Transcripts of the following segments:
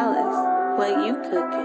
Dallas, what you cooking?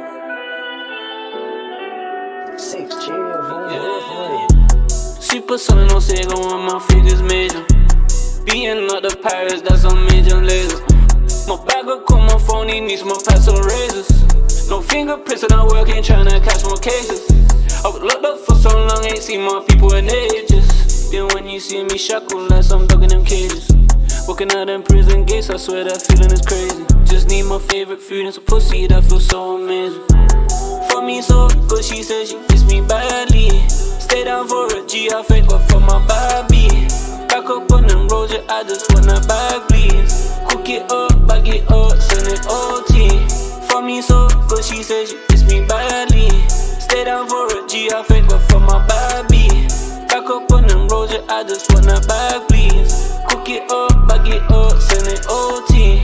6 chill, Super son, no say go on my figures major. Being not the Paris, that's a major laser. My bagger call my phone, he needs more past some razors. No fingerprints and I work, ain't tryna catch more cases. I was locked up for so long, ain't seen my people in ages. Then when you see me shackled like some dog in them cages. Walking out them prison gates, I swear that feeling is crazy. Just need my favorite food and some pussy that feels so amazing. For me so good, she said she kiss me badly. Stay down for a G, I thank God for my baby. Back up on them roads, yeah, I just wanna bag please. Cook it up, bag it up, send it OT. For me so good, she said she kiss me badly. Stay down for a G, I thank God for my baby. Back up on them roads, yeah, I just wanna bag please. Cook it up, bag it up, send it OT.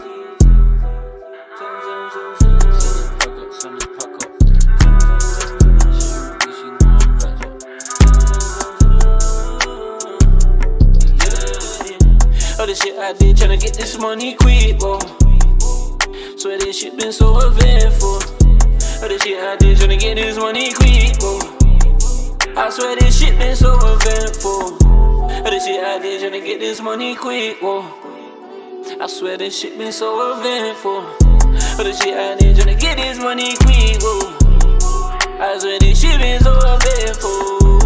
All the shit I did tryna get this money quick, whoa. Swear this shit been so eventful. All the shit I did tryna get this money quick, whoa. I swear this shit been so eventful. All the shit I did tryna get this money quick, whoa. I swear this shit been so eventful. All the shit I did tryna get this money quick, whoa. I swear this shit been so eventful.